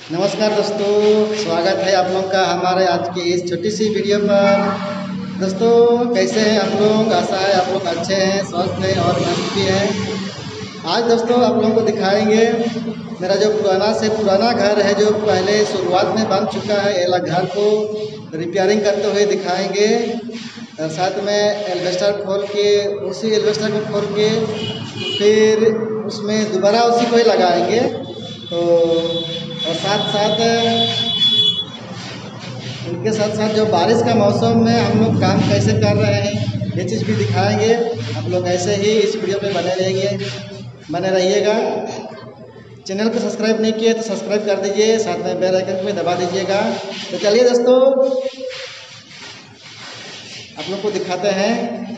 नमस्कार दोस्तों, स्वागत है आप लोग का हमारे आज की इस छोटी सी वीडियो पर। दोस्तों कैसे हैं आप लोग? आशा है आप लोग अच्छे हैं, स्वस्थ हैं और मस्त भी हैं। आज दोस्तों आप लोगों को दिखाएंगे मेरा जो पुराना से पुराना घर है, जो पहले शुरुआत में बन चुका है, ये घर को रिपेयरिंग करते हुए दिखाएंगे। और साथ में एल्वेस्टर खोल के, उसी एल्वेस्टर को खोल के फिर उसमें दोबारा उसी को ही लगाएंगे। तो और साथ साथ इनके साथ साथ जो बारिश का मौसम में हम लोग काम कैसे कर रहे हैं, ये चीज़ भी दिखाएंगे। आप लोग ऐसे ही इस वीडियो पे बने रहिएगा। चैनल को सब्सक्राइब नहीं किए तो सब्सक्राइब कर दीजिए, साथ में बेल आइकन को दबा दीजिएगा। तो चलिए दोस्तों आप लोग को दिखाते हैं।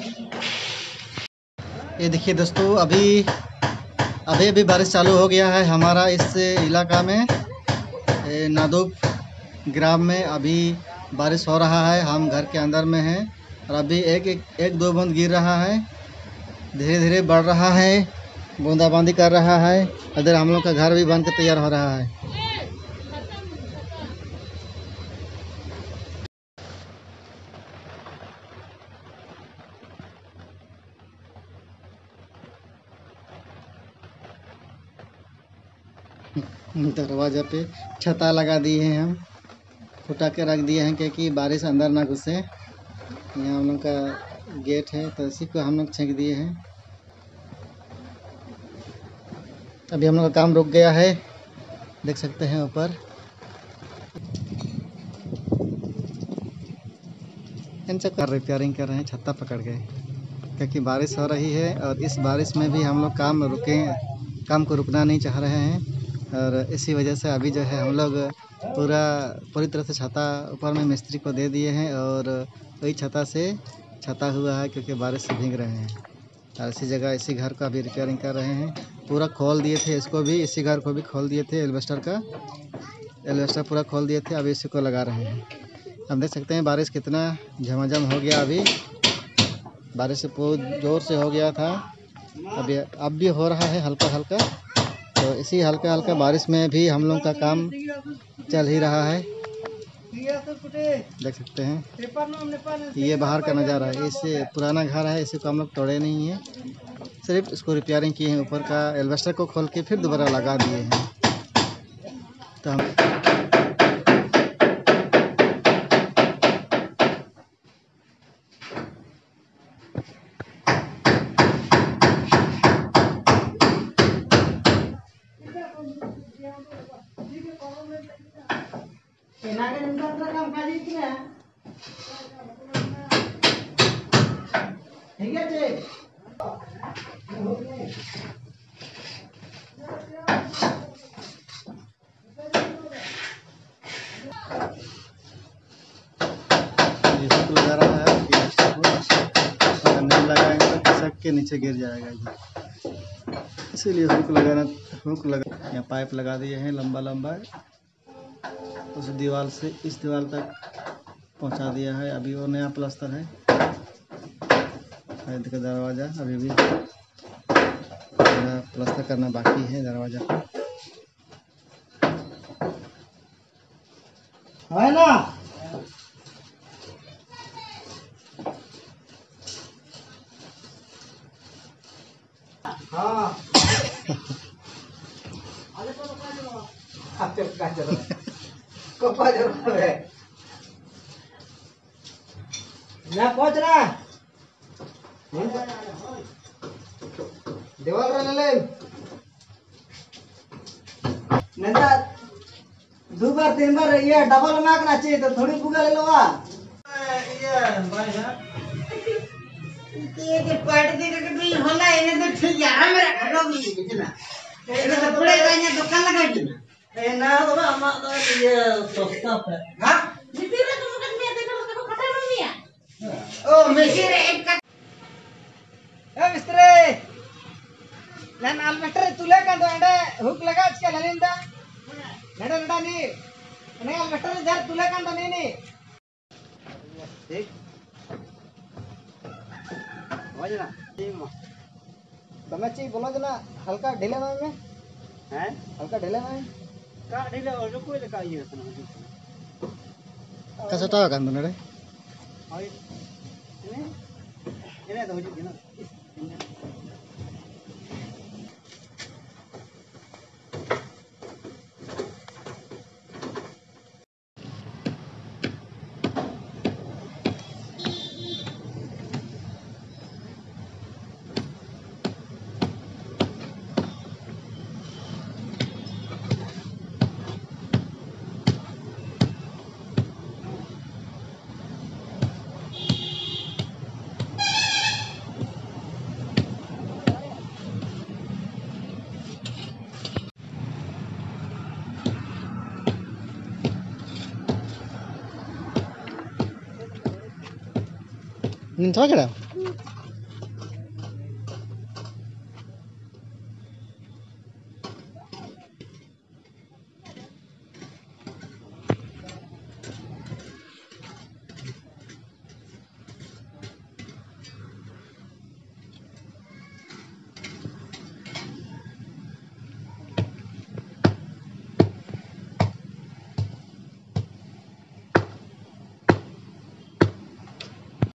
ये देखिए दोस्तों, अभी अभी बारिश चालू हो गया है हमारा इस इलाका में, नादुप ग्राम में अभी बारिश हो रहा है। हम घर के अंदर में हैं और अभी एक दो बूंद गिर रहा है, धीरे धीरे बढ़ रहा है, बूंदाबांदी कर रहा है। इधर हम लोग का घर भी बन के तैयार हो रहा है। दरवाजा पे छता लगा दिए हैं, हम फुटा के रख दिए हैं क्योंकि बारिश अंदर ना घुसे। यहाँ हम लोग का गेट है तो इसी को हम लोग छेक दिए हैं। अभी हम लोग का काम रुक गया है, देख सकते हैं ऊपर। इनसे कर रिपेयरिंग कर रहे हैं, छत्ता पकड़ गए क्योंकि बारिश हो रही है और इस बारिश में भी हम लोग काम को रुकना नहीं चाह रहे हैं। और इसी वजह से अभी जो है हम लोग पूरी तरह से छत्ता ऊपर में मिस्त्री को दे दिए हैं और वही छत्ता से छता हुआ है क्योंकि बारिश से भीग रहे हैं। और इसी जगह इसी घर का अभी रिपेयरिंग कर रहे हैं। पूरा खोल दिए थे इसको भी, इसी घर को भी खोल दिए थे, एल्वेस्टर पूरा खोल दिए थे, अभी इसी को लगा रहे हैं। हम देख सकते हैं बारिश कितना झमाझम हो गया। अभी बारिश बहुत ज़ोर से हो गया था, अब भी हो रहा है हल्का हल्का। तो इसी हल्का हल्का बारिश में भी हम लोग का काम चल ही रहा है, देख सकते हैं। ये बाहर का नज़ारा है, इससे पुराना घर है, इसी को हम लोग तोड़े नहीं है, सिर्फ इसको रिपेयरिंग किए हैं। ऊपर का एल्वेस्टर को खोल के फिर दोबारा लगा दिए हैं। तो हम लगा रहा है, अगर नहीं लगाएंगे तो खिसक के नीचे गिर जाएगा ये, इसीलिए हुक लगा यहाँ पाइप लगा दिए हैं लंबा लंबा, उस दीवार से इस दीवार तक पहुंचा दिया है। अभी वो नया प्लास्टर है, देखो दरवाज़ा अभी भी प्लास्टर करना बाकी है दरवाज़ा को, है ना। हाँ पहुंच रहा देवाल नंदा 2 बार 3 बार ये डबल मार्क ना चाहिए तो थोड़ी बुगा ले लो। ये भाई ये पार्टी दे के भी होला इन्हें तो ठीक यार मेरा खड़ो भी इतना ये कपड़े का ये दुकान लगा दी ना ना तो हम तो ये सस्ता है। हां मिस्त्री तो मुकद में देना तो खटा नहीं है। ओ मिस्त्री एक ए मिस्त्री ನಾನು ಆಲ್ಮೆಸ್ಟರ್ ತುಲೆ ಕಂಡು ಎಂಡೆ ಹುಕ್ ಲಗಾ ಅಚ್ಚಕೆ ಲಲಿಂದ ನಡೆ ನಡ ನೀ ನೆ ಆಲ್ಮೆಸ್ಟರ್ ಜರ ತುಲೆ ಕಂಡು ನೀ ठीक समझना तुम्हें चाहिए बोलो जना हल्का ढीले में हैं, हल्का ढीले में Kasih tahu kan bener deh. Ini coba kira.